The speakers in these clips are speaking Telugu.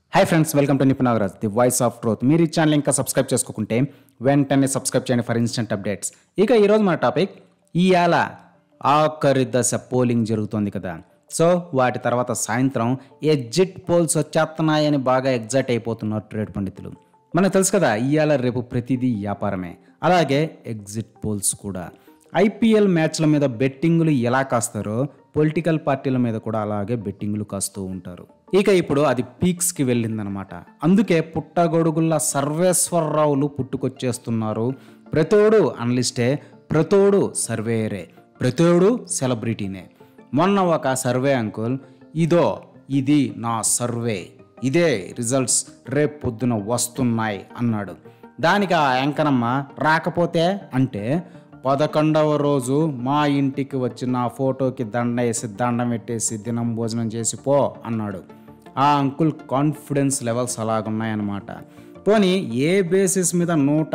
Hi friends, welcome to Nipun Nagaraj, the voice of truth. మీరు ఈ ఛానల్ ఇంకా సబ్స్క్రైబ్ చేసుకోకుంటే వెంటనే సబ్స్క్రైబ్ చేయండి ఫర్ ఇన్స్టెంట్ అప్డేట్స్. ఇక ఈరోజు మన టాపిక్, ఇవాళ ఆఖరి దశ పోలింగ్ జరుగుతోంది కదా. సో వాటి తర్వాత సాయంత్రం ఎగ్జిట్ పోల్స్ వచ్చేస్తున్నాయని బాగా ఎగ్జైట్ అయిపోతున్నారు ట్రేడ్ పండితులు. మనకు తెలుసు కదా, ఇవాళ రేపు ప్రతిదీ వ్యాపారమే. అలాగే ఎగ్జిట్ పోల్స్ కూడా. ఐపీఎల్ మ్యాచ్ల మీద బెట్టింగులు ఎలా కాస్తారో పొలిటికల్ పార్టీల మీద కూడా అలాగే బెట్టింగులు కాస్తూ ఉంటారు. ఇక ఇప్పుడు అది పీక్స్కి వెళ్ళిందనమాట. అందుకే పుట్టగొడుగుల్లా సర్వేశ్వరరావులు పుట్టుకొచ్చేస్తున్నారు. ప్రతోడు అనలిస్టే, ప్రతోడు సర్వేయరే, ప్రతోడు సెలబ్రిటీనే. మొన్న ఒక సర్వే అంకుల్, ఇది నా సర్వే, ఇదే రిజల్ట్స్ రేపు పొద్దున వస్తున్నాయి అన్నాడు. దానికి ఆ యాంకరమ్మ రాకపోతే అంటే, 11వ రోజు మా ఇంటికి వచ్చి నా ఫోటోకి దండం పెట్టేసి దినం భోజనం చేసి పో అన్నాడు. ఆ అంకుల్ కాన్ఫిడెన్స్ లెవెల్స్ అలాగున్నాయన్నమాట. పోనీ ఏ బేసిస్ మీద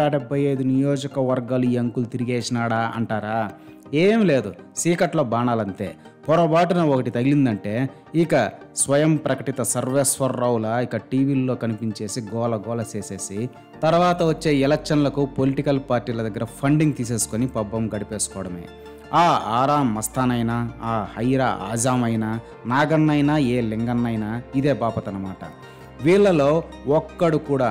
175 నియోజకవర్గాలు ఈ అంకుల్ తిరిగేసినాడా అంటారా? ఏం లేదు, చీకట్లో బాణాలంతే. పొరపాటున ఒకటి తగిలిందంటే ఇక స్వయం ప్రకటిత సర్వేశ్వరరావుల ఇక టీవీల్లో కనిపించేసి గోల చేసేసి తర్వాత వచ్చే ఎలక్షన్లకు పొలిటికల్ పార్టీల దగ్గర ఫండింగ్ తీసేసుకొని పబ్బం గడిపేసుకోవడమే. ఆ ఆరా మస్తానైనా, ఆ హైరా ఆజామైనా, నాగన్నైనా, ఏ లింగన్నైనా ఇదే బాపతనమాట. వీళ్ళలో ఒక్కడు కూడా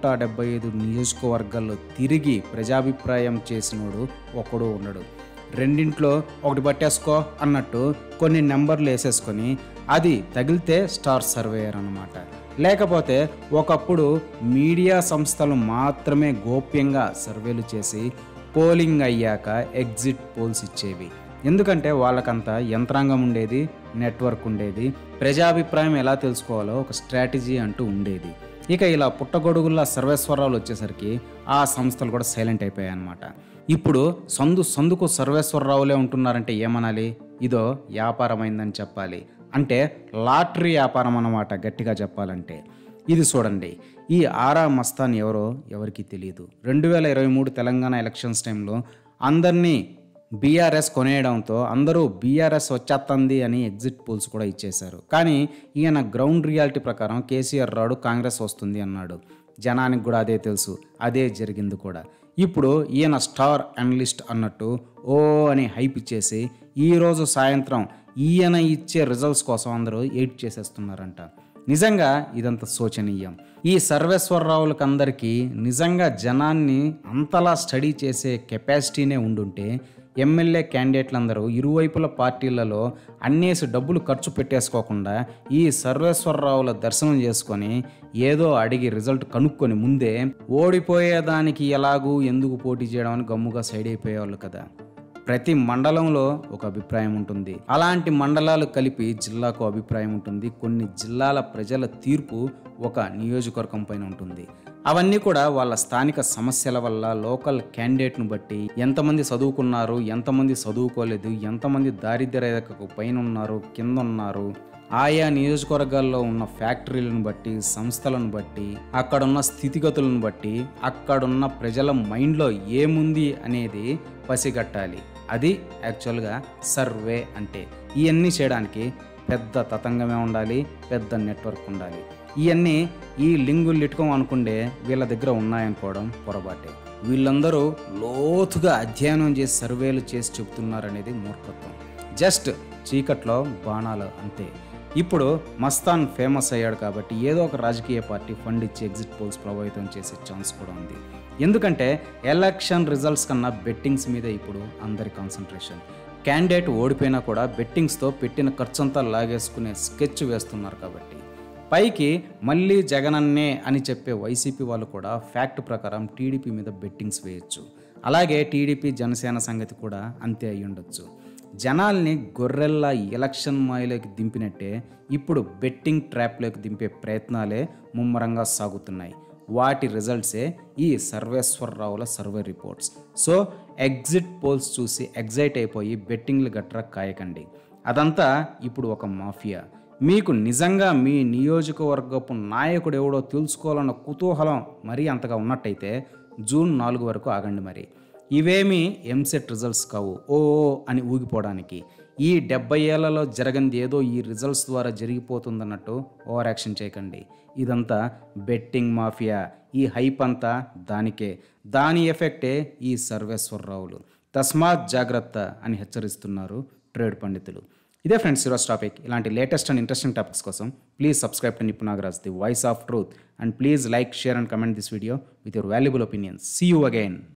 175 నియోజకవర్గాల్లో తిరిగి ప్రజాభిప్రాయం చేసినోడు ఒక్కడు ఉండడు. రెండింట్లో ఒకటి పట్టేసుకో అన్నట్టు కొన్ని నెంబర్లు వేసేసుకొని అది తగిలితే స్టార్ సర్వేయర్ అన్నమాట. లేకపోతే ఒకప్పుడు మీడియా సంస్థలు మాత్రమే గోప్యంగా సర్వేలు చేసి పోలింగ్ అయ్యాక ఎగ్జిట్ పోల్స్ ఇచ్చేవి. ఎందుకంటే వాళ్ళకంత యంత్రాంగం ఉండేది, నెట్వర్క్ ఉండేది, ప్రజాభిప్రాయం ఎలా తెలుసుకోవాలో ఒక స్ట్రాటజీ అంటూ ఉండేది. ఇక ఇలా పుట్టగొడుగుల్లా సర్వేశ్వరరావులు వచ్చేసరికి ఆ సంస్థలు కూడా సైలెంట్ అయిపోయాయి అన్నమాట. ఇప్పుడు సందుకు సర్వేశ్వరరావులే ఉంటున్నారంటే ఏమనాలి? ఇదో వ్యాపారమైందని చెప్పాలి. అంటే లాటరీ వ్యాపారం అన్నమాట గట్టిగా చెప్పాలంటే. ఇది చూడండి, ఈ ఆరా మస్తాన్ ఎవరో ఎవరికి తెలియదు. 2023 తెలంగాణ ఎలక్షన్స్ టైంలో అందరినీ బీఆర్ఎస్ కొనేయడంతో అందరూ బీఆర్ఎస్ వచ్చేస్తుంది అని ఎగ్జిట్ పోల్స్ కూడా ఇచ్చేశారు. కానీ ఈయన గ్రౌండ్ రియాలిటీ ప్రకారం కేసీఆర్ రాడు, కాంగ్రెస్ వస్తుంది అన్నాడు. జనానికి కూడా అదే తెలుసు, అదే జరిగింది కూడా. ఇప్పుడు ఈయన స్టార్ అనలిస్ట్ అన్నట్టు ఓ అని హైప్ ఇచ్చేసి ఈరోజు సాయంత్రం ఈయన ఇచ్చే రిజల్ట్స్ కోసం అందరూ ఎయిట్ చేసేస్తున్నారంట. నిజంగా ఇదంతా శోచనీయం. ఈ సర్వేశ్వరరావులకు అందరికీ నిజంగా జనాన్ని అంతలా స్టడీ చేసే కెపాసిటీనే ఉండుంటే ఎమ్మెల్యే క్యాండిడేట్లందరూ ఇరువైపుల పార్టీలలో అన్నేసి డబ్బులు ఖర్చు పెట్టేసుకోకుండా ఈ సర్వేశ్వరరావుల దర్శనం చేసుకొని ఏదో అడిగి రిజల్ట్ కనుక్కొని ముందే ఓడిపోయేదానికి ఎలాగూ ఎందుకు పోటీ చేయడం అని గమ్ముగా సైడ్ అయిపోయేవాళ్ళు కదా. ప్రతి మండలంలో ఒక అభిప్రాయం ఉంటుంది. అలాంటి మండలాలు కలిపి జిల్లాకు అభిప్రాయం ఉంటుంది. కొన్ని జిల్లాల ప్రజల తీర్పు ఒక నియోజకవర్గం పైన ఉంటుంది. అవన్నీ కూడా వాళ్ళ స్థానిక సమస్యల వల్ల లోకల్ క్యాండిడేట్ను బట్టి ఎంతమంది చదువుకున్నారు, ఎంతమంది చదువుకోలేదు, ఎంతమంది దారిద్ర్య రేఖకు పైన ఉన్నారు, కింద ఉన్నారు, ఆయా నియోజకవర్గాల్లో ఉన్న ఫ్యాక్టరీలను బట్టి, సంస్థలను బట్టి, అక్కడున్న స్థితిగతులను బట్టి, అక్కడున్న ప్రజల మైండ్లో ఏముంది అనేది పసిగట్టాలి. అది యాక్చువల్గా సర్వే అంటే. ఇవన్నీ చేయడానికి పెద్ద తతంగమే ఉండాలి, పెద్ద నెట్వర్క్ ఉండాలి. ఇవన్నీ ఈ లింగులు ఇట్టుకోం అనుకుంటే వీళ్ళ దగ్గర ఉన్నాయనుకోవడం పొరపాటే. వీళ్ళందరూ లోతుగా అధ్యయనం చేసి సర్వేలు చేసి చెబుతున్నారనేది మూర్ఖత్వం. జస్ట్ చీకట్లో బాణాలు అంతే. ఇప్పుడు మస్తాన్ ఫేమస్ అయ్యాడు కాబట్టి ఏదో ఒక రాజకీయ పార్టీ ఫండ్ ఇచ్చి ఎగ్జిట్ పోల్స్ ప్రభావితం చేసే ఛాన్స్ కూడా ఉంది. ఎందుకంటే ఎలక్షన్ రిజల్ట్స్ కన్నా బెట్టింగ్స్ మీద ఇప్పుడు అందరి కాన్సన్ట్రేషన్. క్యాండిడేట్ ఓడిపోయినా కూడా బెట్టింగ్స్తో పెట్టిన ఖర్చంతా లాగేసుకునే స్కెచ్ వేస్తున్నారు కాబట్టి. పైకి మళ్ళీ జగనన్నే అని చెప్పే వైసీపీ వాళ్ళు కూడా ఫ్యాక్ట్ ప్రకారం టీడీపీ మీద బెట్టింగ్స్ వేయచ్చు. అలాగే టీడీపీ జనసేన సంగతి కూడా అంతే అయి ఉండొచ్చు. జనాల్ని గొర్రెల్లా ఎలక్షన్ మాయలోకి దింపినట్టే ఇప్పుడు బెట్టింగ్ ట్రాప్లోకి దింపే ప్రయత్నాలే ముమ్మరంగా సాగుతున్నాయి. వాటి రిజల్ట్సే ఈ సర్వేశ్వరరావుల survey reports. So exit polls చూసి ఎగ్జైట్ అయిపోయి బెట్టింగ్లు గట్రా కాయకండి. అదంతా ఇప్పుడు ఒక మాఫియా. మీకు నిజంగా మీ నియోజకవర్గపు నాయకుడు ఎవడో తెలుసుకోవాలన్న కుతూహలం మరీ అంతగా ఉన్నట్టయితే జూన్ 4 వరకు ఆగండి. మరి ఇవేమీ ఎంసెట్ రిజల్ట్స్ కావు ఓ అని ఊగిపోవడానికి. ఈ 70 ఏళ్లలో జరగంది ఏదో ఈ రిజల్ట్స్ ద్వారా జరిగిపోతుందన్నట్టు ఓవర్ యాక్షన్ చేయకండి. ఇదంతా బెట్టింగ్ మాఫియా. ఈ హైప్ అంతా దానికే. దాని ఎఫెక్టే ఈ సర్వేశ్వరరావులు. తస్మాత్ జాగ్రత్త అని హెచ్చరిస్తున్నారు ట్రేడ్ పండితులు. ఇదే ఫ్రెండ్స్ ఈరోజు టాపిక్. ఇలాంటి లేటెస్ట్ అండ్ ఇంట్రెస్టింగ్ టాపిక్స్ కోసం please subscribe to Nipun Nagaraj, the voice of truth, and please like, share and comment this video with your valuable opinions. See you again.